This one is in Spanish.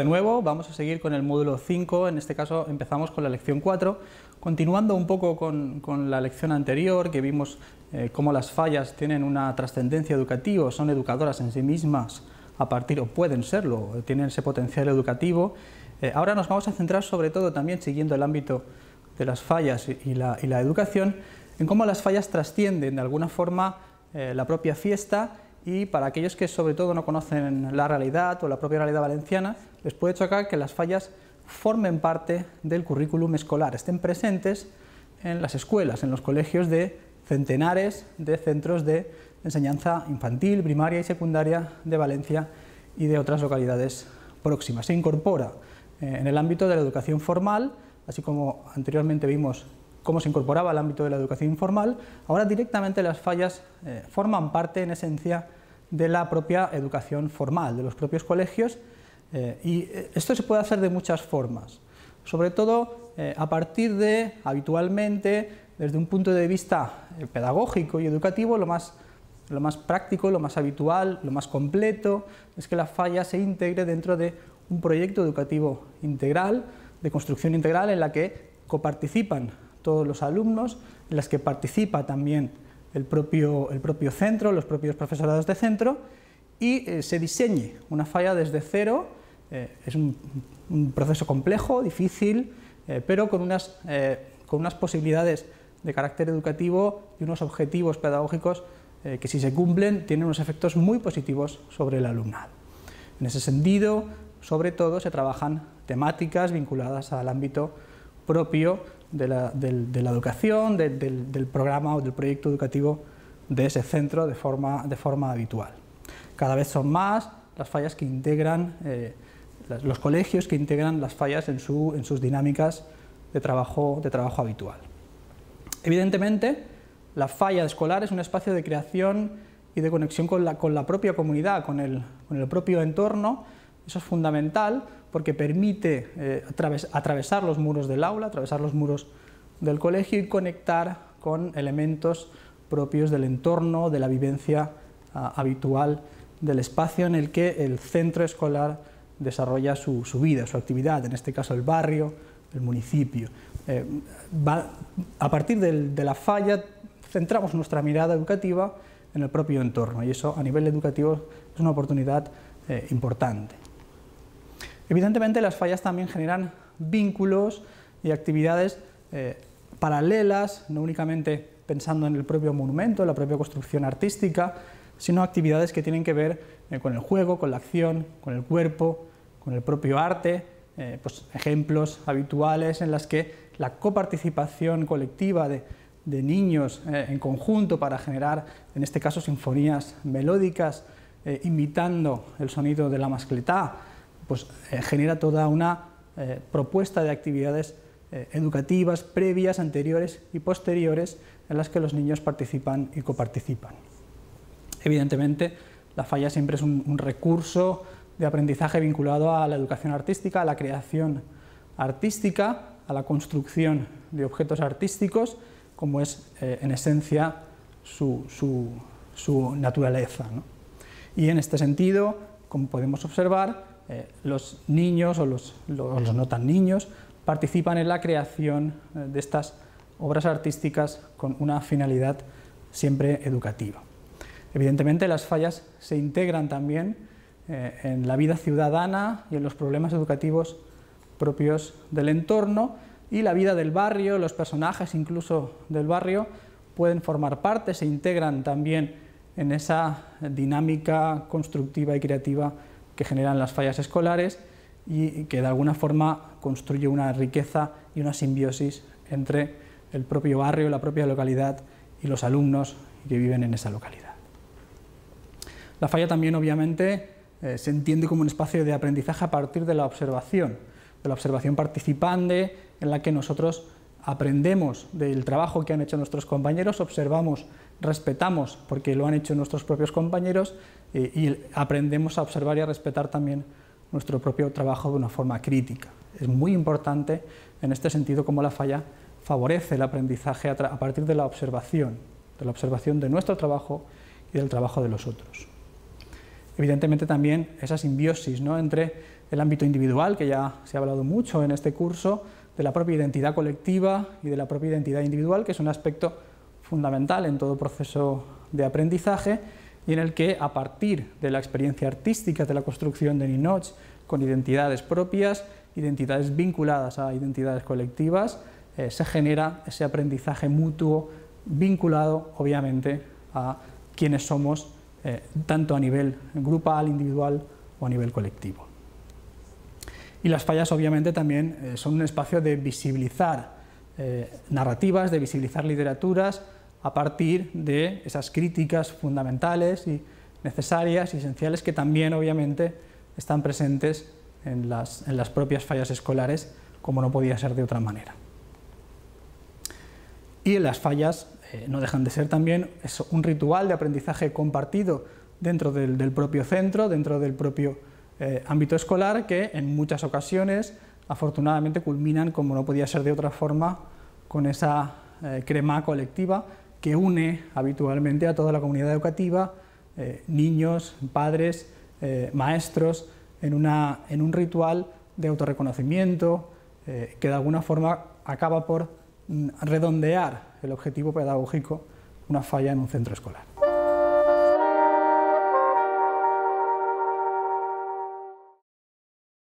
de nuevo, vamos a seguir con el módulo 5, en este caso empezamos con la lección 4, continuando un poco con la lección anterior, que vimos cómo las fallas tienen una trascendencia educativa, son educadoras en sí mismas, o pueden serlo, tienen ese potencial educativo. Ahora nos vamos a centrar sobre todo también, siguiendo el ámbito de las fallas y la educación, en cómo las fallas trascienden de alguna forma la propia fiesta, y para aquellos que sobre todo no conocen la realidad o la propia realidad valenciana, les puede chocar que las fallas formen parte del currículum escolar, estén presentes en las escuelas, en los colegios de centenares de centros de enseñanza infantil, primaria y secundaria de Valencia y de otras localidades próximas. Se incorpora en el ámbito de la educación formal, así como anteriormente vimos cómo se incorporaba al ámbito de la educación informal, ahora directamente las fallas forman parte en esencia de la propia educación formal, de los propios colegios, y esto se puede hacer de muchas formas, sobre todo a partir de, habitualmente, desde un punto de vista pedagógico y educativo, lo más práctico, lo más habitual, lo más completo, es que la falla se integre dentro de un proyecto educativo integral, de construcción integral, en la que coparticipan todos los alumnos, en las que participa también el propio centro, los propios profesorados de centro, y se diseñe una falla desde cero. Es un proceso complejo, difícil, pero con unas posibilidades de carácter educativo y unos objetivos pedagógicos que, si se cumplen, tienen unos efectos muy positivos sobre el alumnado. En ese sentido, sobre todo, se trabajan temáticas vinculadas al ámbito propio de la educación, del programa o del proyecto educativo de ese centro de forma habitual. Cada vez son más las fallas que integran, los colegios que integran las fallas en sus dinámicas de trabajo habitual. Evidentemente, la falla escolar es un espacio de creación y de conexión con la propia comunidad, con el propio entorno. Eso es fundamental porque permite atravesar los muros del aula, atravesar los muros del colegio y conectar con elementos propios del entorno, de la vivencia habitual del espacio en el que el centro escolar desarrolla su vida, su actividad, en este caso el barrio, el municipio. A partir de la falla centramos nuestra mirada educativa en el propio entorno, y eso a nivel educativo es una oportunidad importante. Evidentemente, las fallas también generan vínculos y actividades paralelas, no únicamente pensando en el propio monumento, la propia construcción artística, sino actividades que tienen que ver con el juego, con la acción, con el cuerpo, con el propio arte, pues ejemplos habituales en las que la coparticipación colectiva de niños en conjunto para generar, en este caso, sinfonías melódicas, imitando el sonido de la mascletá, pues genera toda una propuesta de actividades educativas previas, anteriores y posteriores en las que los niños participan y coparticipan. Evidentemente, la falla siempre es un recurso de aprendizaje vinculado a la educación artística, a la creación artística, a la construcción de objetos artísticos, como es en esencia su naturaleza, ¿no? Y en este sentido, como podemos observar, los niños o los no tan niños participan en la creación de estas obras artísticas con una finalidad siempre educativa. Evidentemente, las fallas se integran también en la vida ciudadana y en los problemas educativos propios del entorno, y la vida del barrio, los personajes incluso del barrio pueden formar parte, se integran también en esa dinámica constructiva y creativa que generan las fallas escolares y que de alguna forma construye una riqueza y una simbiosis entre el propio barrio, la propia localidad y los alumnos que viven en esa localidad. La falla también, obviamente, se entiende como un espacio de aprendizaje a partir de la observación participante, en la que nosotros aprendemos del trabajo que han hecho nuestros compañeros, observamos, respetamos porque lo han hecho nuestros propios compañeros, y aprendemos a observar y a respetar también nuestro propio trabajo de una forma crítica. Es muy importante en este sentido cómo la falla favorece el aprendizaje a partir de la observación de nuestro trabajo y del trabajo de los otros. Evidentemente también esa simbiosis, ¿no?, entre el ámbito individual, que ya se ha hablado mucho en este curso, de la propia identidad colectiva y de la propia identidad individual, que es un aspecto fundamental en todo proceso de aprendizaje y en el que, a partir de la experiencia artística de la construcción de ninots con identidades propias, identidades vinculadas a identidades colectivas, se genera ese aprendizaje mutuo vinculado, obviamente, a quienes somos, tanto a nivel grupal, individual o a nivel colectivo. Y las fallas, obviamente, también son un espacio de visibilizar narrativas, de visibilizar literaturas, a partir de esas críticas fundamentales y necesarias y esenciales que también, obviamente, están presentes en las propias fallas escolares, como no podía ser de otra manera. Y las fallas no dejan de ser también un ritual de aprendizaje compartido dentro del propio centro, dentro del propio ámbito escolar, que en muchas ocasiones, afortunadamente, culminan, como no podía ser de otra forma, con esa crema colectiva que une habitualmente a toda la comunidad educativa, niños, padres, maestros, en un ritual de autorreconocimiento que de alguna forma acaba por redondear el objetivo pedagógico, una falla en un centro escolar.